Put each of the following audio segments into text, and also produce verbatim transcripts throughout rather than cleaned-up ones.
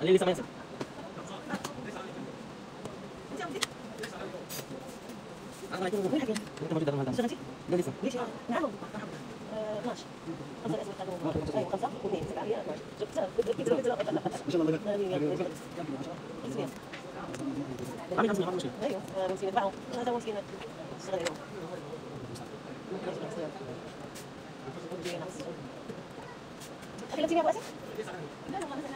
ini lisa main. أنا أقول لك أنت موجود هذا المكان. لا لسه. ليش؟ نعم. اثناشر. خمسة الأسود خمسة. أيوة خمسة. اثنين سبعة هي اثناشر. شوف سبعة. ما شاء الله. عامل خمسة مشكلة. أيوة. مسكين بعض. هذا مسكين. اشتغل اليوم. أخي لا تبي أبغى أسف؟ لا لا مثلا.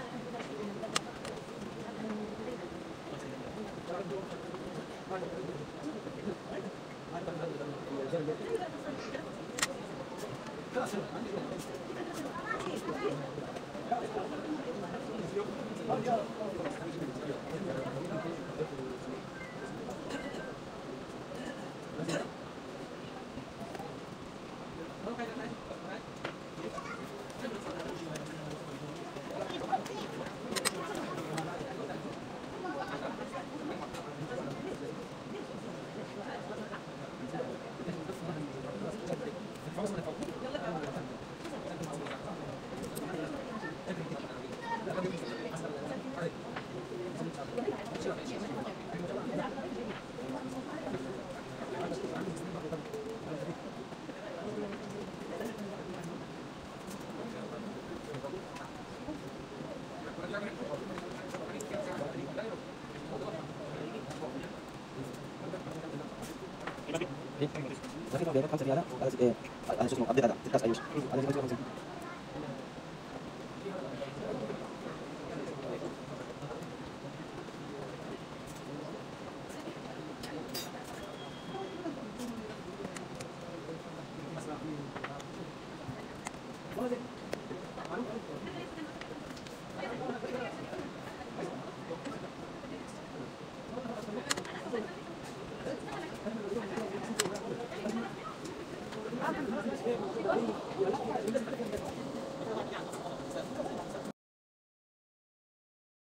لكن هو بيعمل خمسة ريال على ايه على شو اسمه ابديت هذا ستة عشر ايوش على خمسة وخمسين.